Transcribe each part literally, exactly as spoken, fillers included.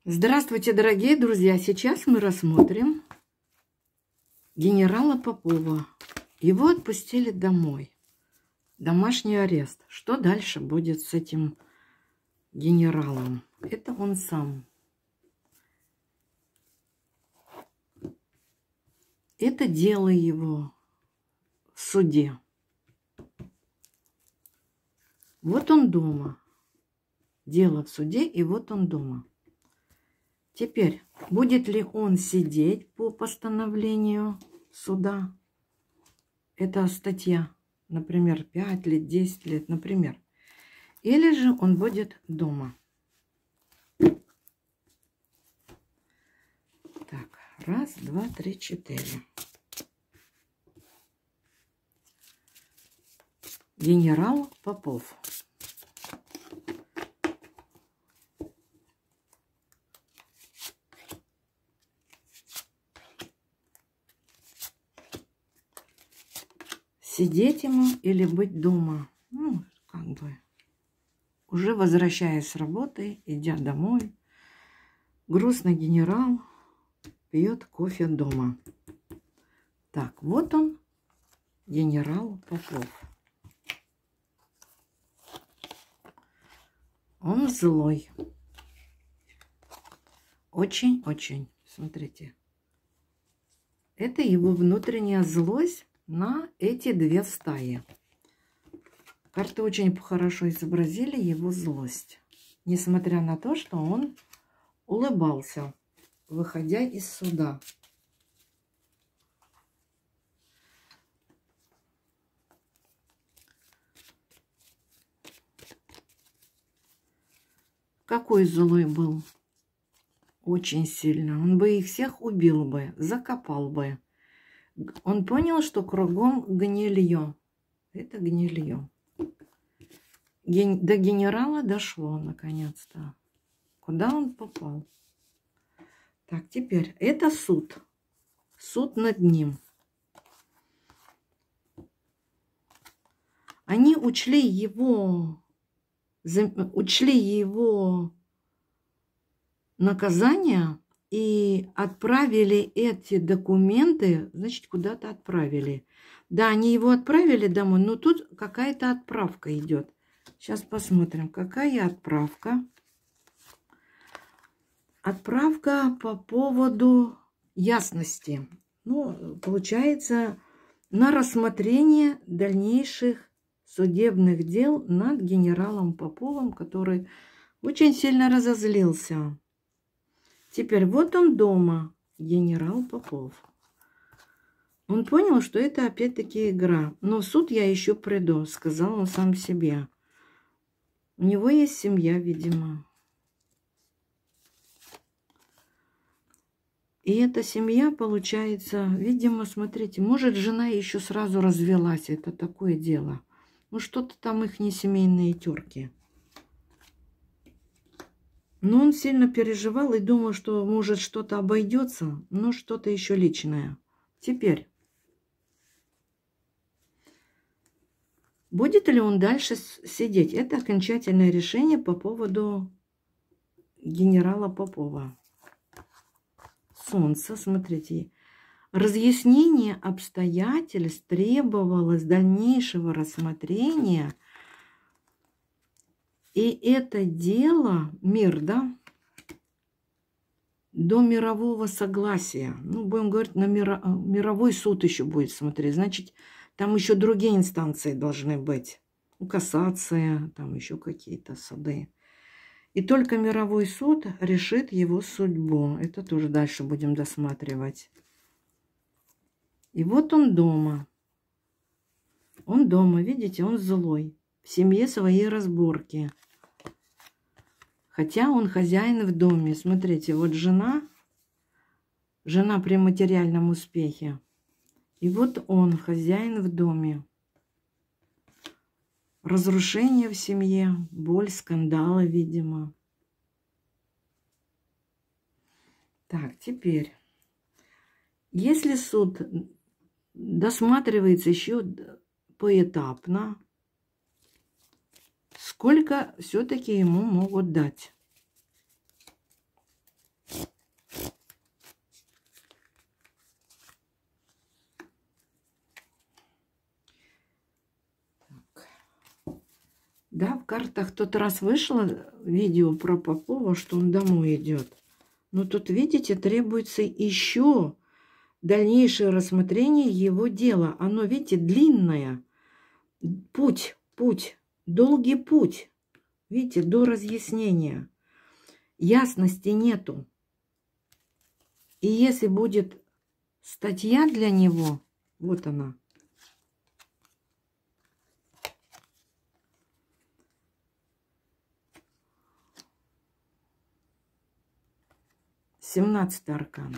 Здравствуйте, дорогие друзья! Сейчас мы рассмотрим генерала Попова. Его отпустили домой. Домашний арест. Что дальше будет с этим генералом? Это он сам. Это дело его в суде. Вот он дома. Дело в суде, и вот он дома. Теперь, будет ли он сидеть по постановлению суда? Это статья, например, пять лет, десять лет, например. Или же он будет дома. Так, раз, два, три, четыре. Генерал Попов. Сидеть ему или быть дома? Ну, как бы. Уже возвращаясь с работы, идя домой, грустный генерал пьет кофе дома. Так, вот он, генерал Попов. Он злой. Очень-очень. Смотрите. Это его внутренняя злость на эти две стаи. Карты очень хорошо изобразили его злость. Несмотря на то, что он улыбался, выходя из суда. Какой злой был? Очень сильно. Он бы их всех убил бы, закопал бы. Он понял, что кругом гнилье. Это гнилье. Ген... До генерала дошло, наконец-то. Куда он попал? Так, теперь это суд. Суд над ним. Они учли его, учли его наказание и отправили эти документы, значит, куда-то отправили. Да, они его отправили домой, но тут какая-то отправка идет. Сейчас посмотрим, какая отправка. Отправка по поводу ясности. Ну, получается, на рассмотрение дальнейших судебных дел над генералом Поповым, который очень сильно разозлился. Теперь вот он дома, генерал Попов. Он понял, что это опять-таки игра. Но в суд я еще приду, сказал он сам себе. У него есть семья, видимо. И эта семья, получается, видимо, смотрите, может, жена еще сразу развелась. Это такое дело. Ну, что-то там их не семейные терки. Но он сильно переживал и думал, что может что-то обойдется, но что-то еще личное. Теперь, будет ли он дальше сидеть? Это окончательное решение по поводу генерала Попова. Солнце, смотрите. Разъяснение обстоятельств требовалось дальнейшего рассмотрения. И это дело, мир, да, до мирового согласия. Ну, будем говорить, на миро, мировой суд еще будет смотреть. Значит, там еще другие инстанции должны быть. Кассация, там еще какие-то суды. И только мировой суд решит его судьбу. Это тоже дальше будем досматривать. И вот он дома. Он дома, видите, он злой. В семье своей разборки. Хотя он хозяин в доме. Смотрите, вот жена, жена при материальном успехе. И вот он, хозяин в доме. Разрушение в семье, боль, скандалы, видимо. Так, теперь. Если суд досматривается еще поэтапно, сколько все-таки ему могут дать? Да, в картах тот раз вышло видео про Попова, что он домой идет. Но тут, видите, требуется еще дальнейшее рассмотрение его дела. Оно, видите, длинное. Путь, путь, долгий путь. Видите, до разъяснения. Ясности нету. И если будет статья для него, вот она. семнадцатый аркан.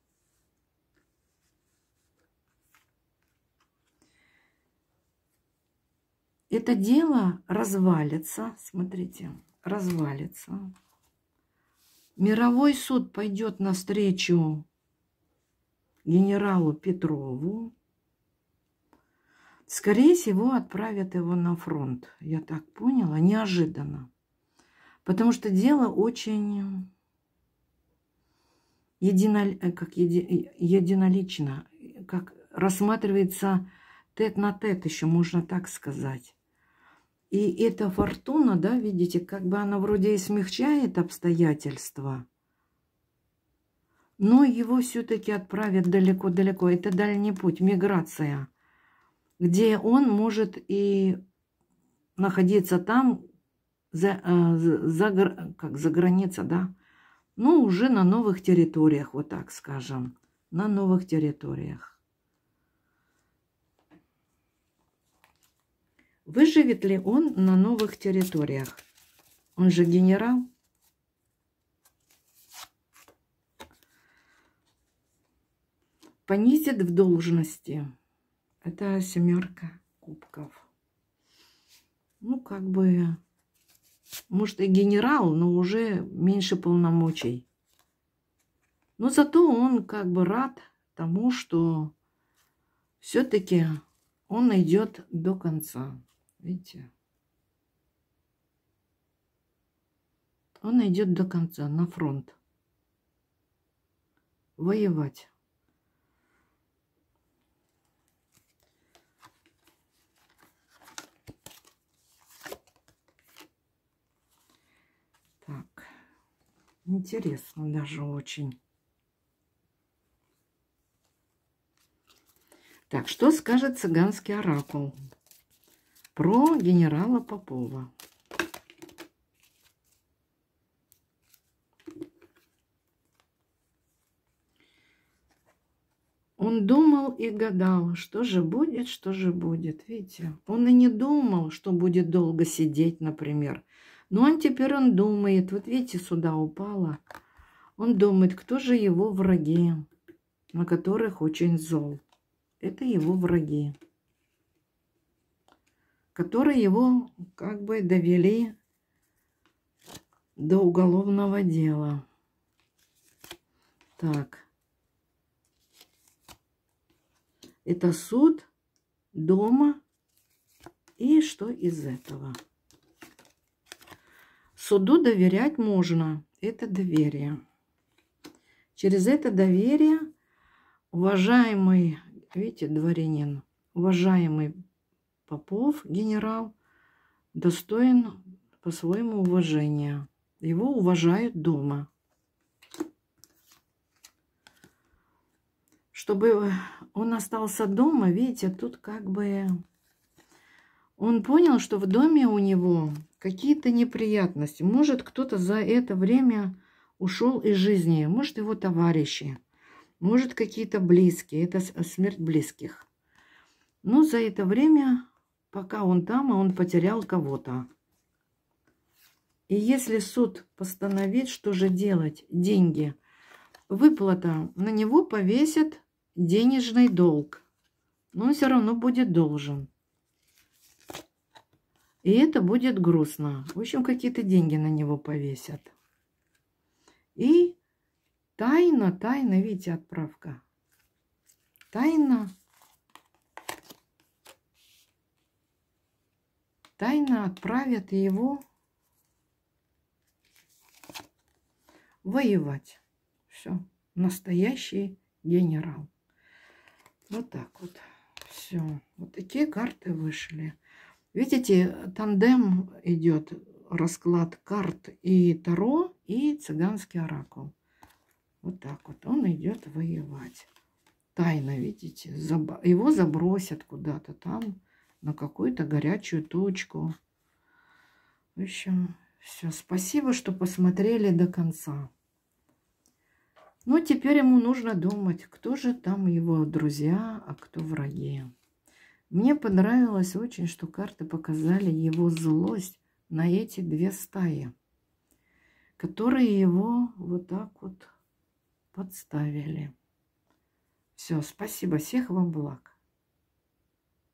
Это дело развалится, смотрите, развалится. Мировой суд пойдет навстречу генералу Петрову. Скорее всего, отправят его на фронт. Я так поняла, неожиданно. Потому что дело очень едино, как еди, единолично, как рассматривается тет-на-тет, еще можно так сказать. И эта фортуна, да, видите, как бы она вроде и смягчает обстоятельства, но его все-таки отправят далеко-далеко. Это дальний путь, миграция, где он может и находиться там, за, за, как за границей, да, но уже на новых территориях, вот так скажем, на новых территориях. Выживет ли он на новых территориях? Он же генерал. Понизит в должности. Это семерка кубков. Ну, как бы, может, и генерал, но уже меньше полномочий. Но зато он как бы рад тому, что все-таки он идет до конца. Видите? Он идет до конца, на фронт. Воевать. Так. Интересно даже очень. Так, что скажет цыганский оракул про генерала Попова? Он думал и гадал, что же будет, что же будет. Видите, он и не думал, что будет долго сидеть, например. Но он теперь он думает, вот видите, сюда упало. Он думает, кто же его враги, на которых очень зол. Это его враги, которые его как бы довели до уголовного дела. Так. Это суд, дома и что из этого? Суду доверять можно. Это доверие. Через это доверие уважаемый, видите, дворянин, уважаемый Попов, генерал, достоин по-своему уважения. Его уважают дома. Чтобы он остался дома, видите, тут как бы он понял, что в доме у него какие-то неприятности. Может, кто-то за это время ушел из жизни, может, его товарищи, может, какие-то близкие, это смерть близких. Но за это время, пока он там, он потерял кого-то. И если суд постановит, что же делать, деньги, выплата, на него повесят денежный долг, но он все равно будет должен. И это будет грустно. В общем, какие-то деньги на него повесят. И тайна, тайна, видите, отправка. Тайна. Тайно отправят его воевать. Все. Настоящий генерал. Вот так вот. Все. Вот такие карты вышли. Видите, тандем идет, расклад карт и таро, и цыганский оракул. Вот так вот. Он идет воевать. Тайно, видите, заб... его забросят куда-то там, на какую-то горячую точку. В общем, все. Спасибо, что посмотрели до конца. Ну, теперь ему нужно думать, кто же там его друзья, а кто враги. Мне понравилось очень, что карты показали его злость на эти две стаи, которые его вот так вот подставили. Все, спасибо, всех вам благ.